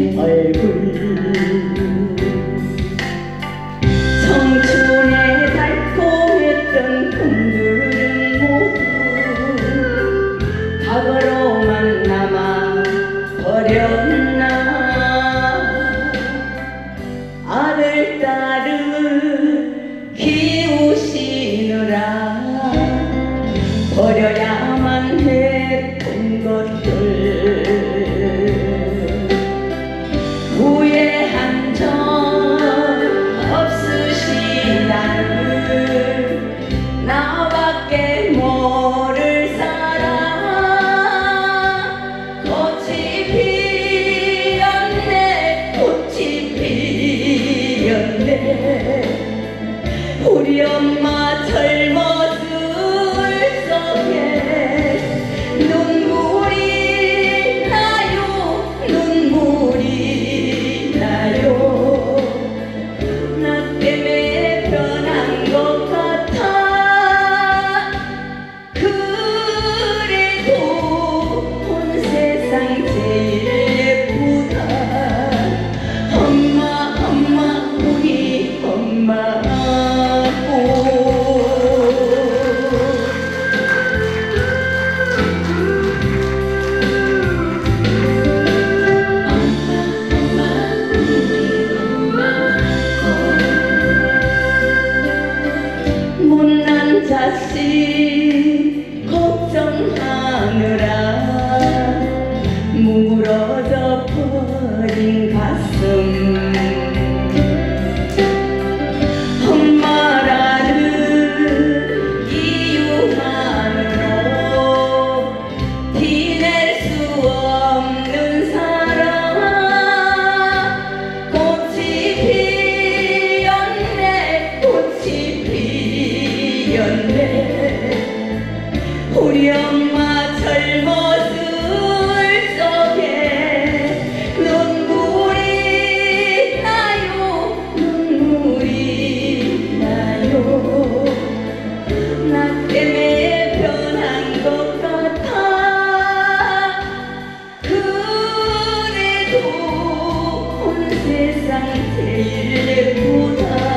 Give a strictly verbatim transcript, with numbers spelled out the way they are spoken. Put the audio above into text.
얼굴 청춘에 달콤했던 꿈들은 모두 과거로만 남아 버렸나. 아들 딸을 키우시느라 버려야만 했던 것들 후회한 적 없으시다는 나밖에 모를 사랑. 꽃이 피었네 꽃이 피었네 우리 엄마 젊었을 속에 눈물이 나요 눈물이 나요. 나 때문에 변한 것 같아. 그래도 온 세상 제일 예쁘다. 엄마 엄마 우리 엄마 못난 자식 걱정하느라 무너져 버린 가슴. 엄마라는 이유만으로 티낼 수 없는 사랑. 꽃이 피었네 꽃이 피었네 우리 엄마 젊었을 속에 눈물이 나요 눈물이 나요. 나 때문에 변한 것 같아. 그래도 온 세상 제일 예쁘다.